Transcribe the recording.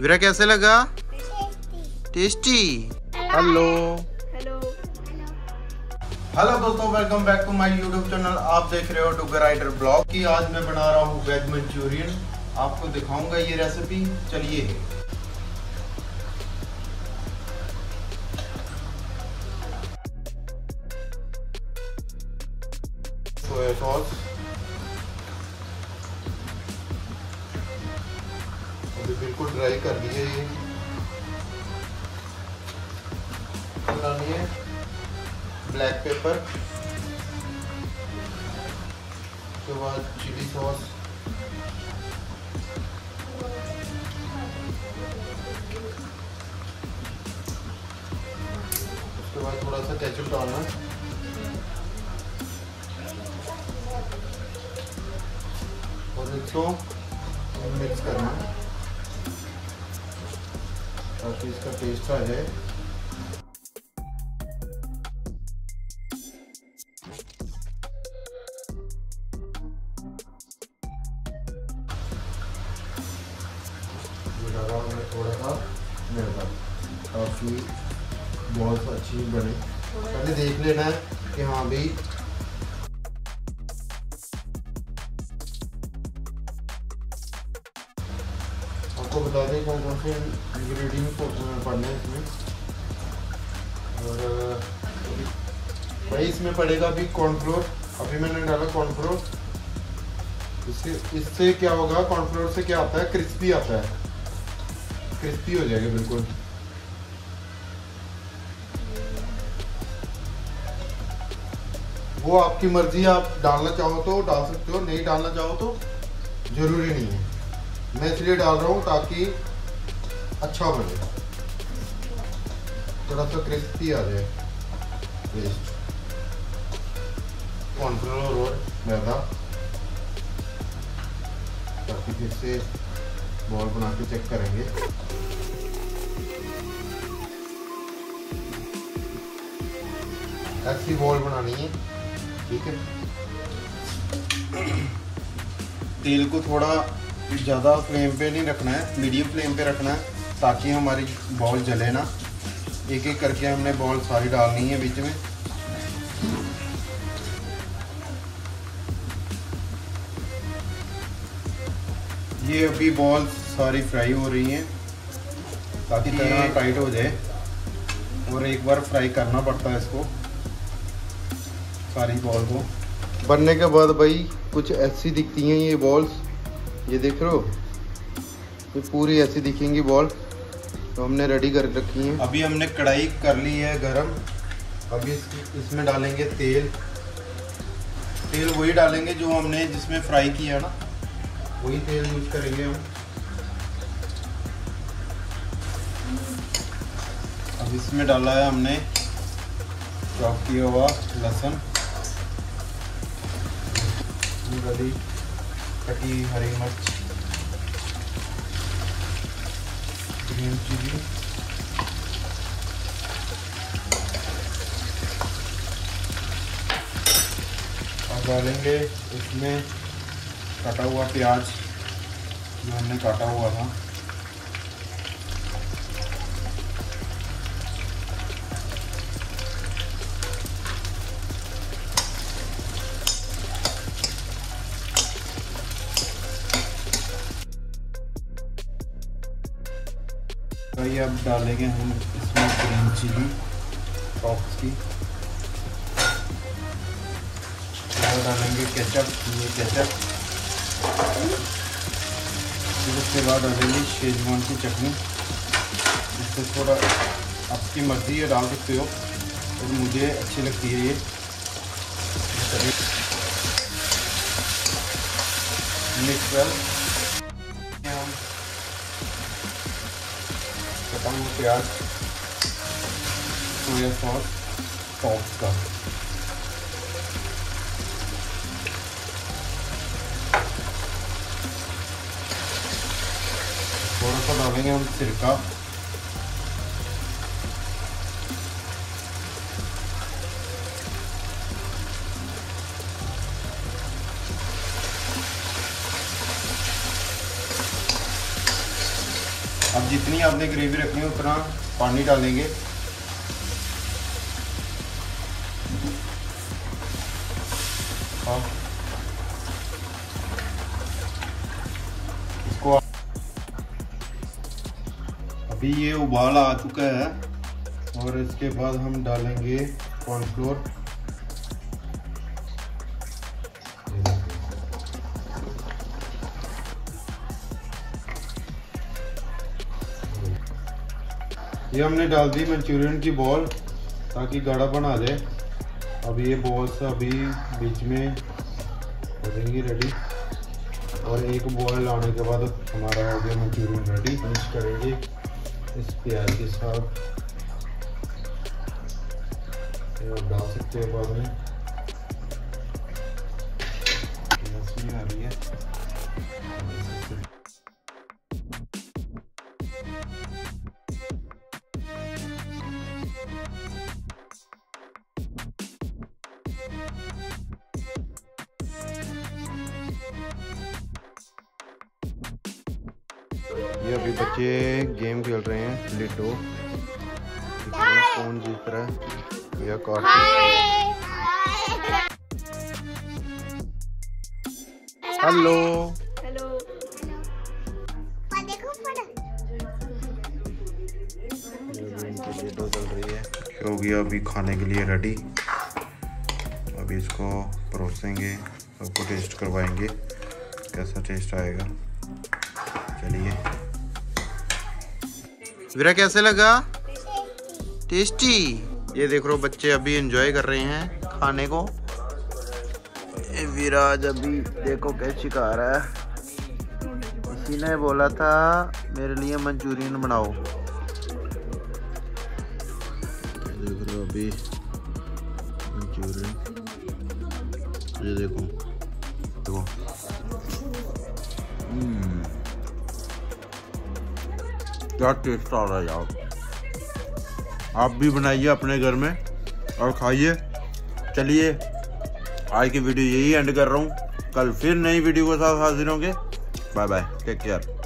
वीरा कैसे लगा? Tasty. Hello hello hello दोस्तों, welcome back to my YouTube channel. आप देख रहे हो टुगर राइडर ब्लॉग की। आज मैं बना रहा हूँ वेज मंचूरियन। आपको दिखाऊंगा ये रेसिपी। चलिए। सोया सॉस, अभी बिल्कुल ड्राई कर दिए ये। डालनी है ब्लैक पेपर, उसके बाद चिली सॉस, उसके बाद थोड़ा सा केचप डालना, और इसको मिक्स करना ताकि इसका टेस्ट आ जाए। थोड़ा सा मैदा, काफ़ी बहुत अच्छी बने। पहले देख लेना है कि हाँ भाई आपको बता दें कौन कौन से इंग्रेडिएंट पड़ने हैं इसमें। और भाई इसमें पड़ेगा अभी कॉर्नफ्लोर। अभी मैंने डाला कॉर्नफ्लोर। इससे क्या होगा, कॉर्नफ्लोर से क्या आता है, क्रिस्पी आता है, क्रिस्पी हो जाएगा बिल्कुल। वो आपकी मर्जी, आप डालना चाहो तो डाल सकते हो, नहीं डालना चाहो तो जरूरी नहीं है। मैं इसलिए डाल रहा हूँ ताकि अच्छा बने, थोड़ा सा क्रिस्पी आ जाए टेस्ट। कॉर्नफ्लोर और मैदा, ताकि फिर से बॉल बना के चेक करेंगे। ऐसी बॉल बनानी है, ठीक है। तेल को थोड़ा ज़्यादा फ्लेम पे नहीं रखना है, मीडियम फ्लेम पे रखना है ताकि हमारी बॉल जले ना। एक एक करके हमने बॉल सारी डालनी है बीच में। ये अभी बॉल सारी फ्राई हो रही हैं ताकि तला टाइट हो जाए, और एक बार फ्राई करना पड़ता है इसको, सारी बॉल को। बनने के बाद भाई कुछ ऐसी दिखती हैं ये बॉल्स, ये देख रहे हो, ये पूरी ऐसी दिखेंगी बॉल। तो हमने रेडी कर रखी है। अभी हमने कढ़ाई कर ली है गरम। अभी इसमें डालेंगे तेल। तेल वही डालेंगे जो हमने जिसमें फ्राई किया ना, वही तेल यूज करेंगे हम। अब इसमें डाला है हमने चॉप किया हुआ लहसुन, कटी हरी मिर्च, ग्रीन चिली, और डालेंगे इसमें कटा हुआ प्याज जो हमने काटा हुआ था। ये अब डालेंगे हम इसमें ग्रीन चिली सॉस की, और डालेंगे केचप, ये केचप। फिर उसके बाद डालेंगे शेजवान की चटनी। इससे थोड़ा आपकी मर्जी है, डाल सकते हो, और मुझे अच्छी लगती है ये। मिक्स वेल कटा हुआ प्याज, सोया सॉस, सॉस का, थोड़ा सा डालेंगे हम सिरका, अब जितनी आपने ग्रेवी रखनी है उतना पानी डालेंगे। इसको अभी ये उबाल आ चुका है और इसके बाद हम डालेंगे कॉर्नफ्लोर। ये हमने डाल दी मंचूरियन की बॉल ताकि गाढ़ा बना दे। अब ये बॉल्स अभी बीच में हो जाएंगी रेडी और एक बॉल आने के बाद हमारा हो गया मंचूरियन रेडी। फिनिश करेंगे इस प्याज के साथ, डाल सकते हो बाद में। आ रही है ये अभी बच्चे गेम खेल रहे हैं लिटो। कौन जीत रहा है? या हेलो हेलो लिटो चल रही है। हो गया अभी खाने के लिए रेडी। अभी इसको परोसेंगे, सबको टेस्ट करवाएंगे कैसा टेस्ट आएगा। चलिए वीरा कैसे लगा? टेस्टी। ये देख लो बच्चे अभी एंजॉय कर रहे हैं खाने को। विराज अभी देखो कैसे खा रहा है। इसी ने बोला था मेरे लिए मंचूरियन बनाओ। देख लो अभी मंचूरियन, ये देखो देखो। क्या टेस्ट आ रहा है यार। आप भी बनाइए अपने घर में और खाइए। चलिए आज की वीडियो यही एंड कर रहा हूँ। कल फिर नई वीडियो के साथ हाजिर होंगे। Bye bye, take care.